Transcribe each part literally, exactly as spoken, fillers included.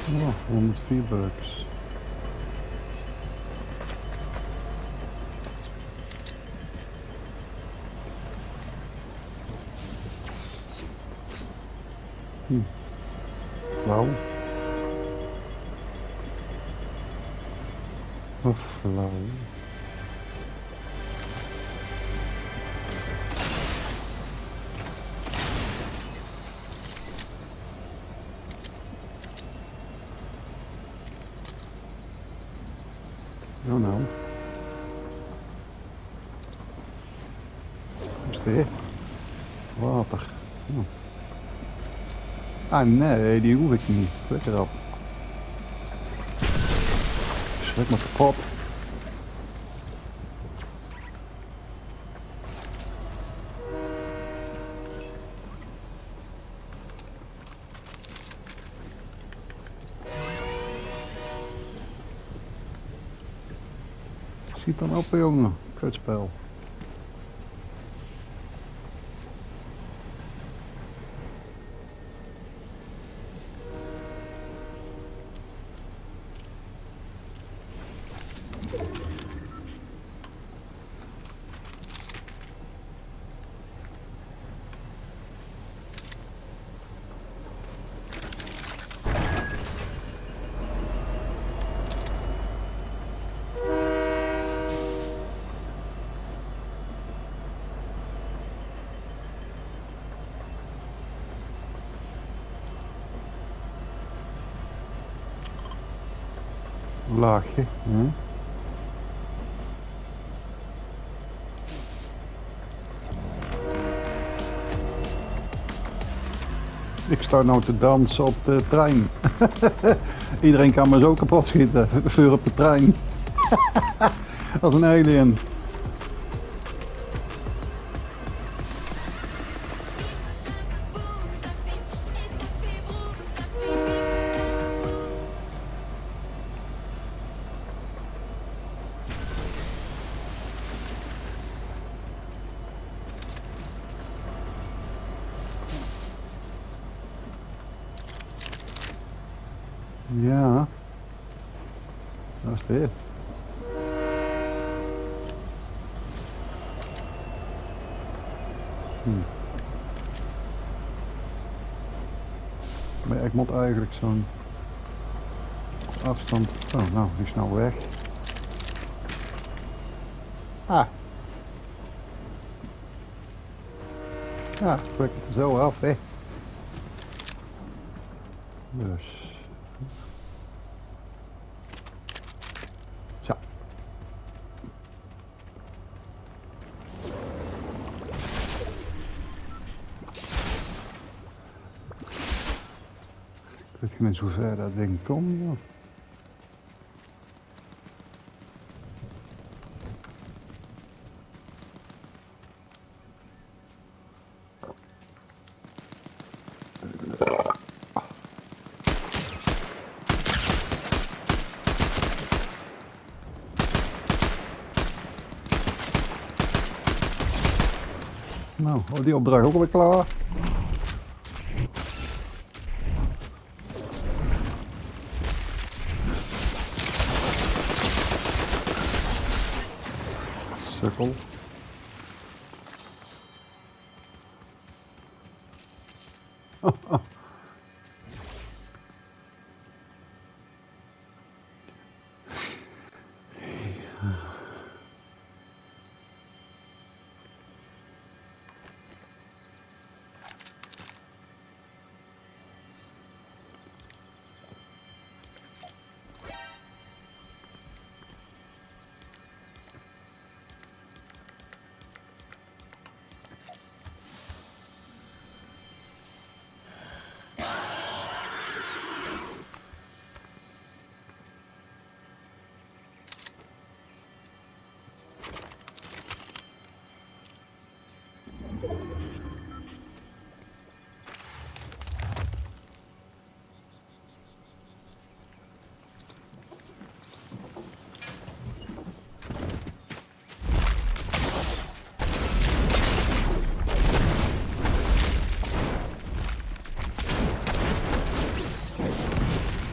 Oh, honderdvier bucks. Hm. Flauw. Of flauw. Oh nou. Wat is dit? Water. Oh. Ah nee, die hoef ik niet. Flikker op. Schrik me kapot. Schiet dan op, jongen. Kutspel. Laagje. Hm? Ik sta nou te dansen op de trein. Iedereen kan me zo kapot schieten. Vuur op de trein. Als een alien. Ja, dat is dit. Hm. Maar ik moet eigenlijk zo'n afstand. Oh, nou, die is nou weg. Ah. Ja, ik trek het er zo af, hè. Dus. Zo. Ik weet niet hoe ver dat ding komt. Joh. Nou, oh, die opdracht ook alweer klaar. Sukkel.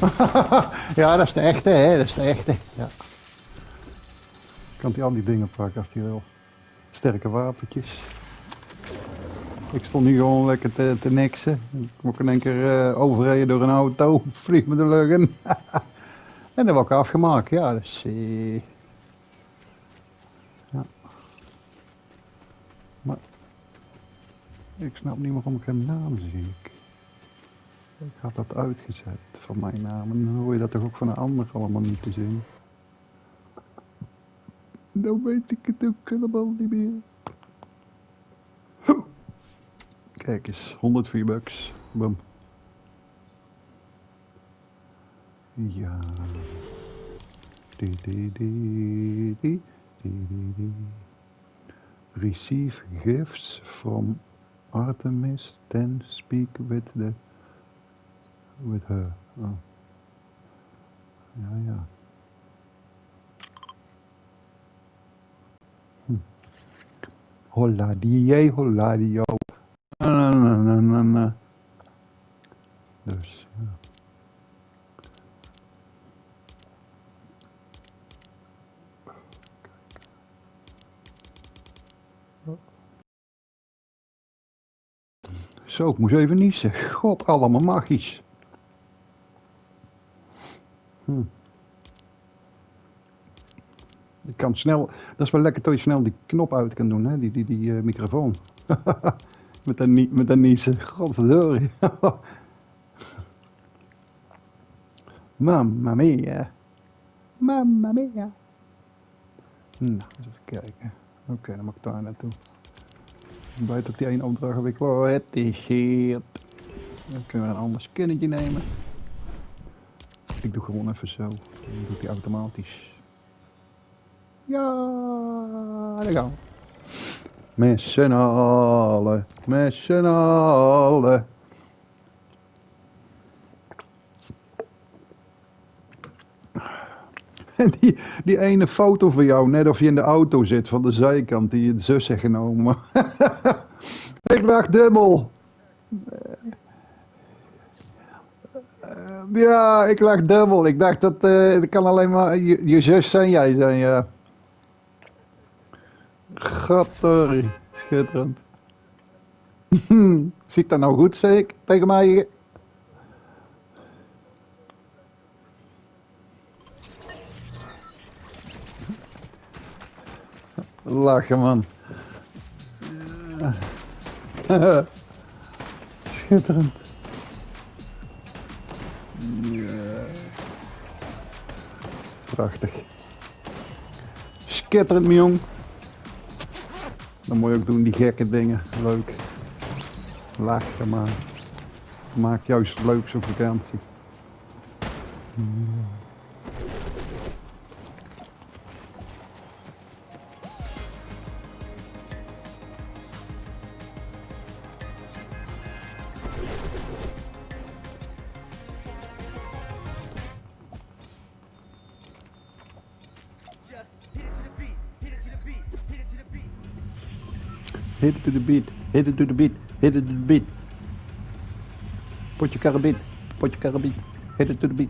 Ja, dat is de echte, hè, dat is de echte. Ja. Kan hij al die dingen pakken als hij wil. Sterke wapentjes. Ik stond nu gewoon lekker te, te niksen. Ik word in één keer uh, overreden door een auto. Vlieg me de lucht in. En dat word ik afgemaakt, ja. Dus, uh, ja. Maar ik snap niet waarom ik geen naam zie. Ik, ik had dat uitgezet van mijn naam. En dan hoor je dat toch ook van een ander allemaal niet te zien. Dan weet ik het ook helemaal niet meer. Kijk eens, honderdvier bucks. Bum. Ja. Die, die, die, die, die, die, die. Receive gifts from Artemis, then speak with the with her. Oh. Ja, ja. Hm. Holla die, holla die, yo. Na, na, na, na, na. Dus, ja. Zo, ik moest even niezen. God, allemaal magisch. Hm. Ik kan snel, dat is wel lekker dat je snel die knop uit kan doen, hè? Die, die, die uh, microfoon. met een met een niezen. Godverdorie. Mamma mia. Mamma mia. Nou, eens even kijken. Oké, okay, dan mag ik daar naartoe. Buiten op die ene opdracht heb ik wel het is shit. Dan kunnen we een ander skinnetje nemen. Ik doe gewoon even zo. Dan doet hij automatisch. Ja, daar gaan we. Met z'n allen, met z'n allen. Die, die ene foto van jou, net of je in de auto zit van de zijkant die je zus heeft genomen. Ik lag dubbel. Ja, ik lag dubbel. Ik dacht dat uh, het kan alleen maar je, je zus zijn, jij zijn, ja. Godverdorie, schitterend. Ziet dat nou goed, zeg ik tegen mij? Lachen, man. Schitterend. Ja. Prachtig. Schitterend, mijn jong. Dan moet je ook doen, die gekke dingen. Leuk. Lachen, maar. Maakt juist leuk zo'n vakantie. Hit it to the beat, hit it to the beat, hit it to the beat. Put your carabin, put your carabin, hit it to the beat.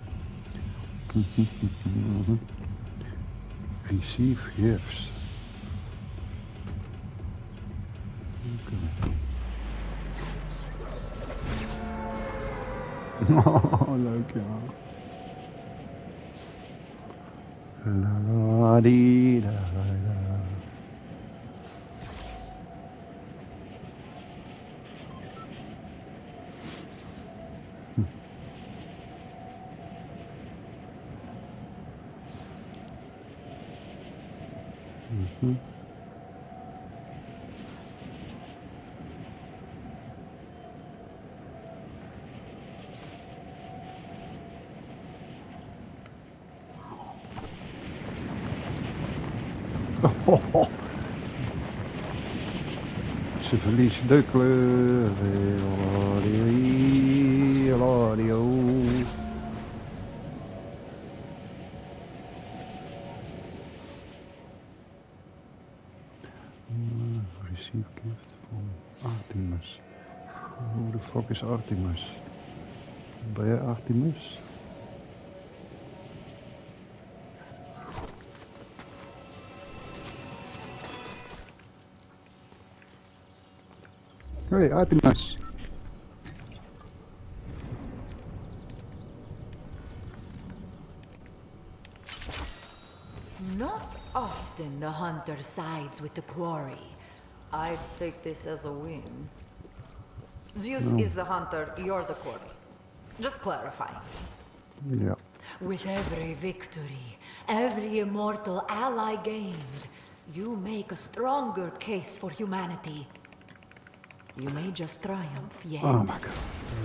Receive gifts. Oh, leuk, ja. La la di da da. Mm-hmm. Oh, oh. Ze verliest de kleur. Receive gift from Artemis. Who the fuck is Artemis? Ben jij Artemis? Hey, Artemis. Not often the hunter sides with the quarry. I'd take this as a win. Zeus No. is the hunter, you're the quarry. Just clarifying. Yeah. With every victory, every immortal ally gained, you make a stronger case for humanity. You may just triumph yet. Oh my god.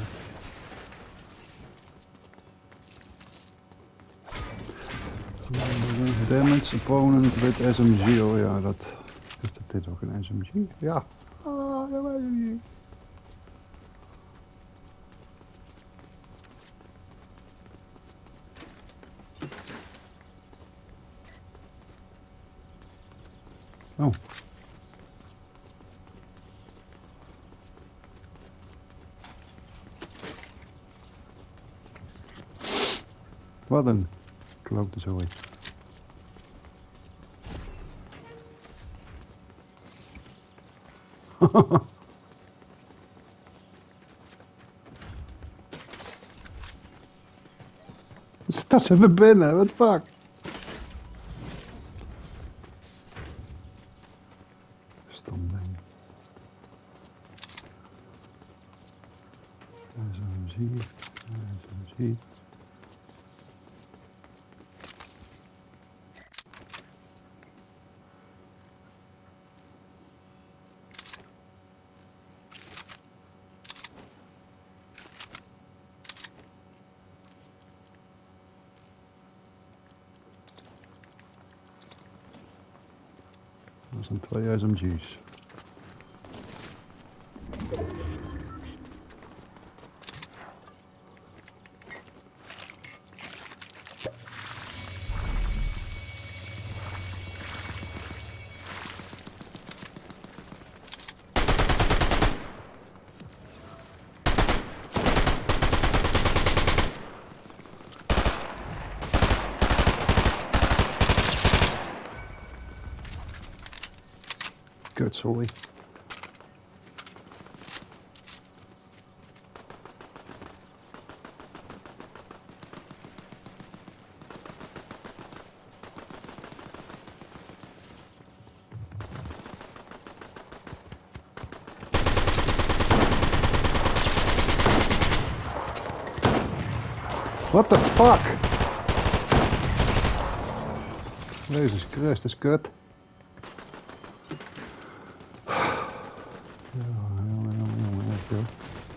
Damage opponent with S M G. Oh ja, dat is dat dit ook een S M G? Ja. Ah, ja, weet ik niet. Oh. Wat een klote zooi. Start ze even binnen, what the fuck? Stom ding. S M G, S M G. Dat zijn twee S M G's. Kutzooi. What the fuck? Jezus Christus, is kut. Ja, jongen, jongen, jongen, echt joh.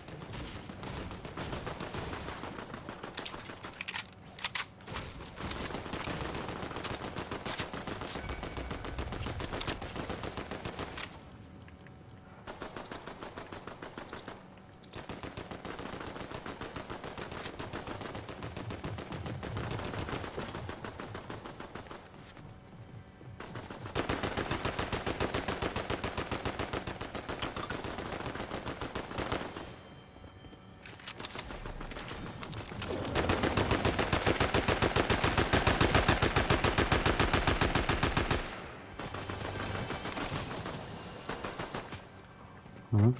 Huh?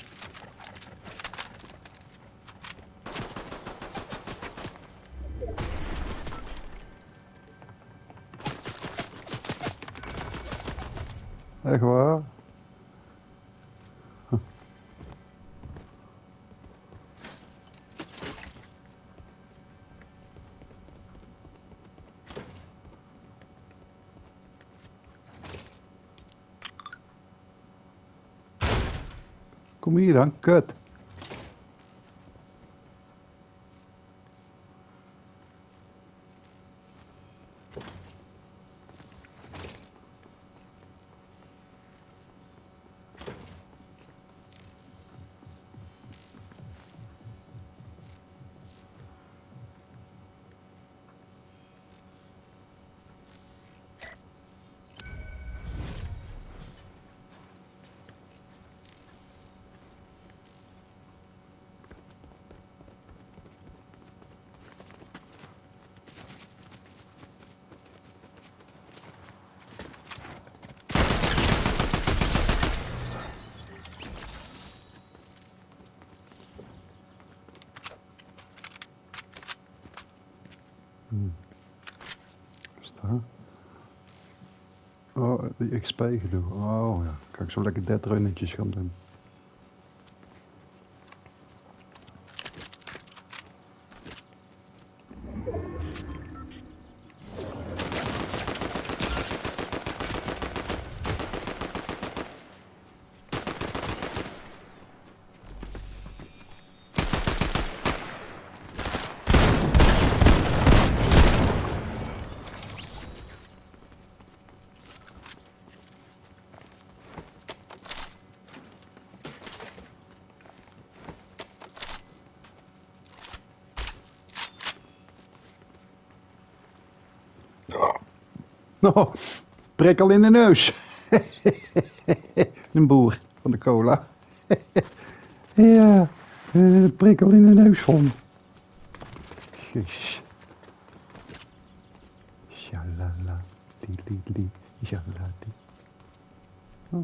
Echt waar? Huh. Kom hier dan, kut. Hmm. Wat is dat? Oh, die X P gedoe. Oh ja, kan ik zo lekker dead runnetjes gaan doen. Oh, prikkel in de neus. Een boer van de cola. Ja, een prikkel in de neus van. Jezus. Shalala, die, die, die, shalala, die. Oh.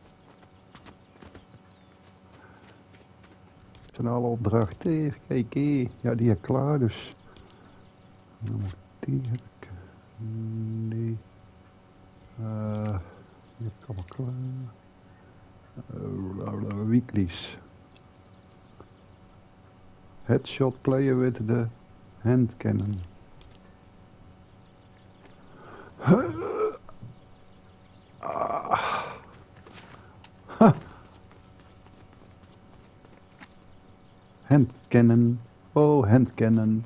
Zijn alle opdrachten. Even kijken. Ja, die heb ik klaar, dus. Dan moet die heb ik. Nee. Uh, die heb ik allemaal klaar. Uh, weeklies. Headshot player with the hand cannon. Ah. Hand cannon. Oh, hand cannon.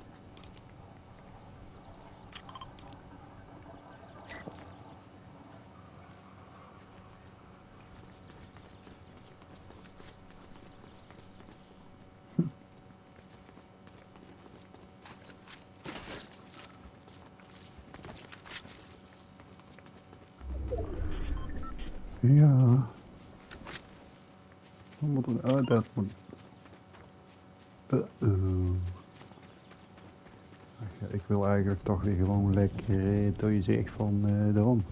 Ja. We moeten, oh, dat moet. Uh -oh. Ach ja, ik wil eigenlijk toch weer gewoon lekker eh, door je zegt van uh, daarom.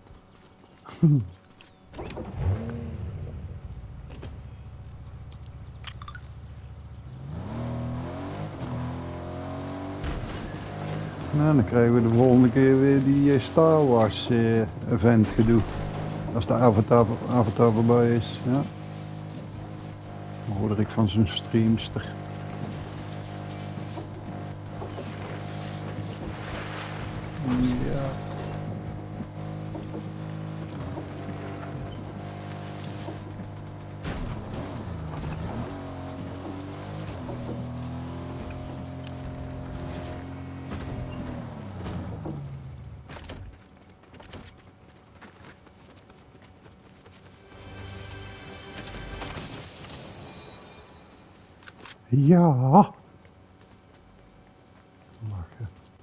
Nou, dan krijgen we de volgende keer weer die uh, Star Wars uh, event gedoe. Als de avatar, avatar voorbij is, ja. Dan hoorde ik van zijn streamster. Ja. Ja. Lachen.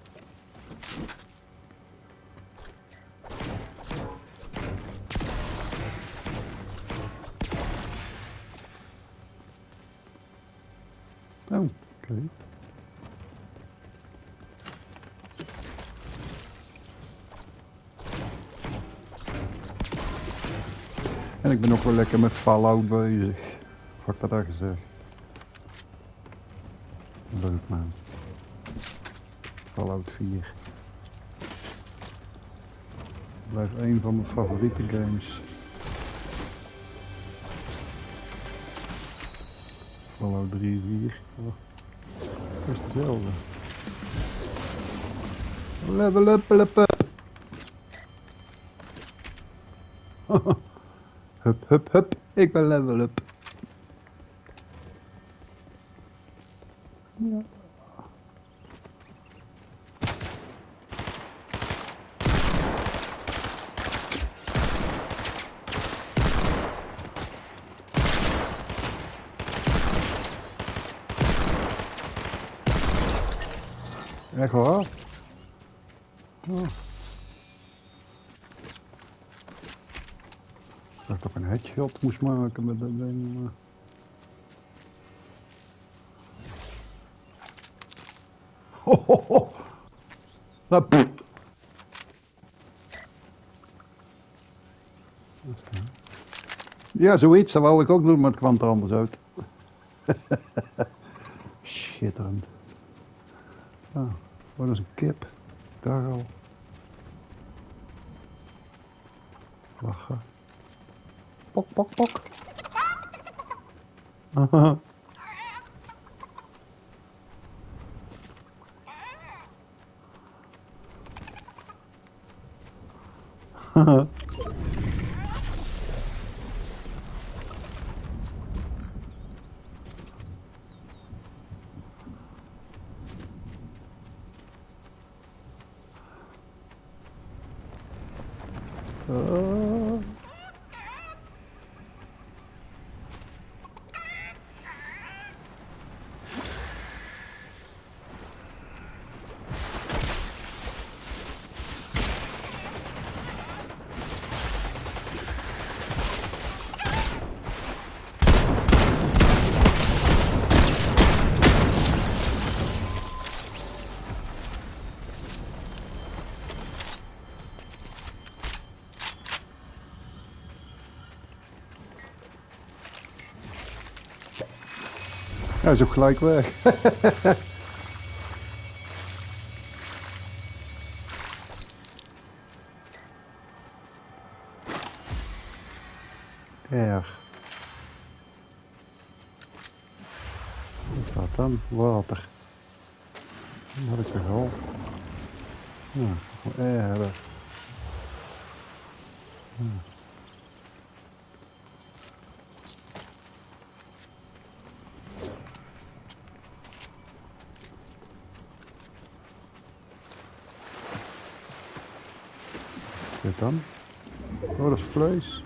Oh, oké. Okay. En ik ben ook wel lekker met Fallout bezig. Wat ik dat al gezegd. Leuk man. Fallout vier. Blijft een van mijn favoriete games. Fallout drie, vier. Oh. Dat is hetzelfde. Level up, level up. Hup, hup, hup. Ik ben level up. Ja. Echt waar? Oh. Ik dacht dat ik een headshot moest maken met dat ding. Maar... Ho, ho, ho. Nou, pff. Ja, zoiets, dat wou ik ook doen, maar het kwam er anders uit. Schitterend. Oh. Oh, dat is een kip. Daar al. Lachen. Pok, pok, pok. Haha. Haha. Oh. Hij is ook gelijk weg. Erg. Wat gaat dan? Water. Dat had ik toch al. Ja, gewoon erg. Ja. Dit dan? Oh, dat is vlees.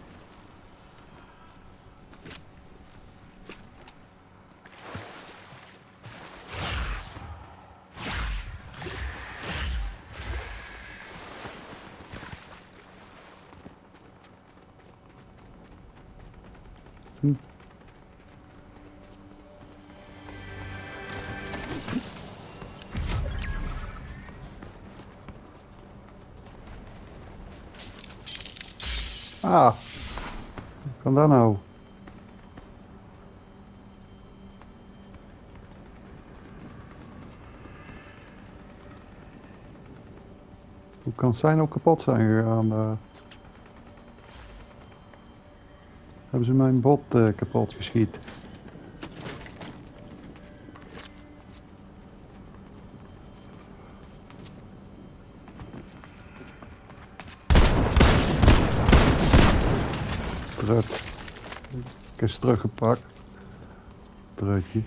Hm. Ah, hoe kan dat nou? Hoe kan zij nou kapot zijn gegaan? Uh, hebben ze mijn bot uh, kapot geschiet? Trut. Ik heb ze teruggepakt. Trutje.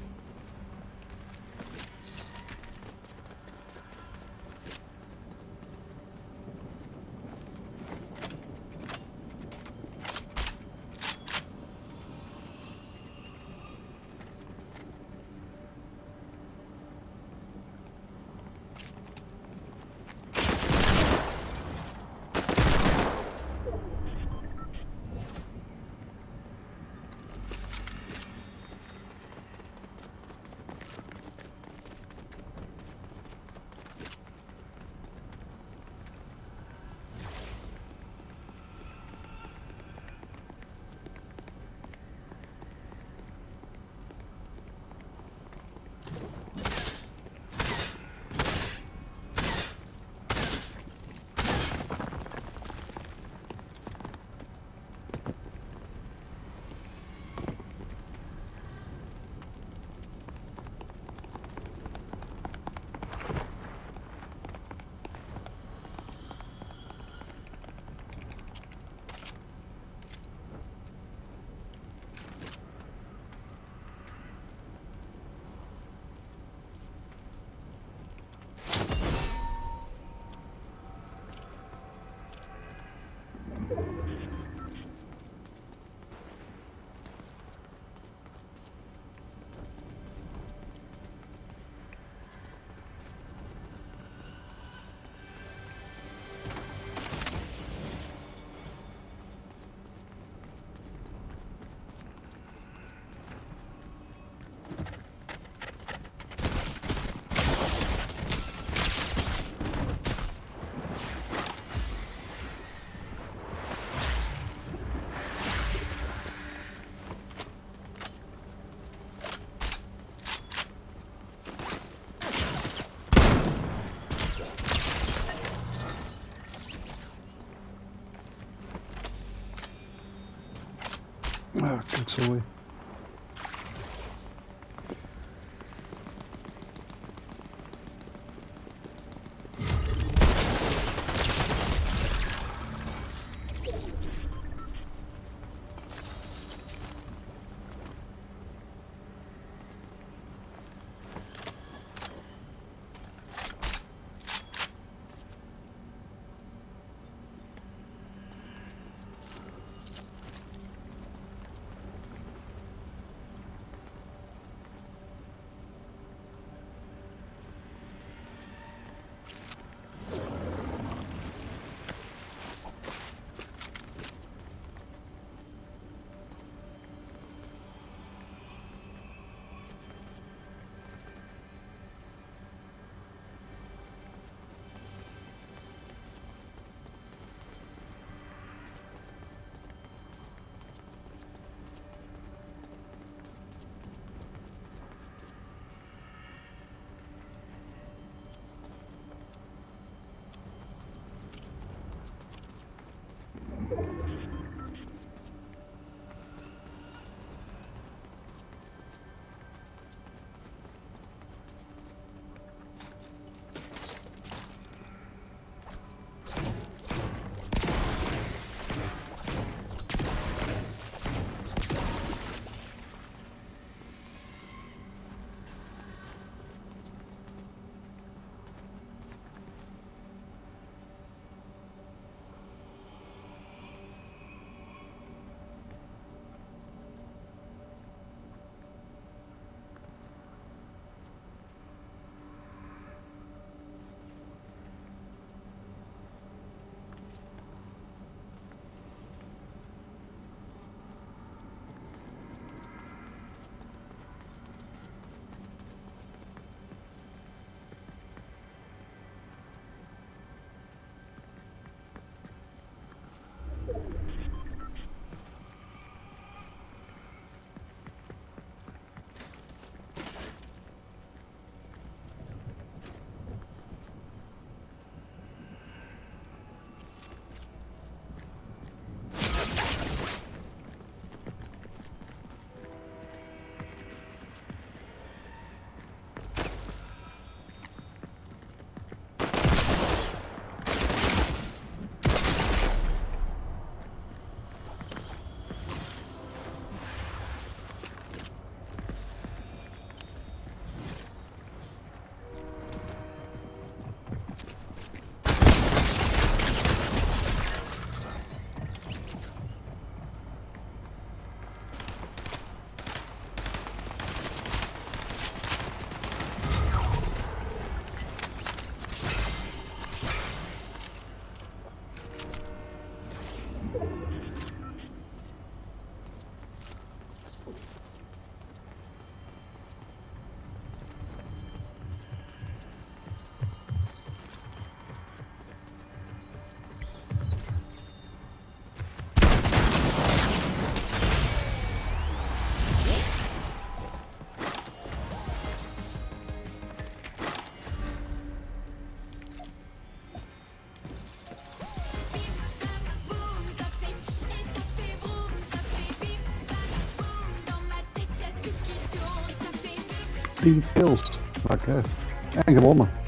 Rotzooi. tien kills. Lekker. En gewonnen.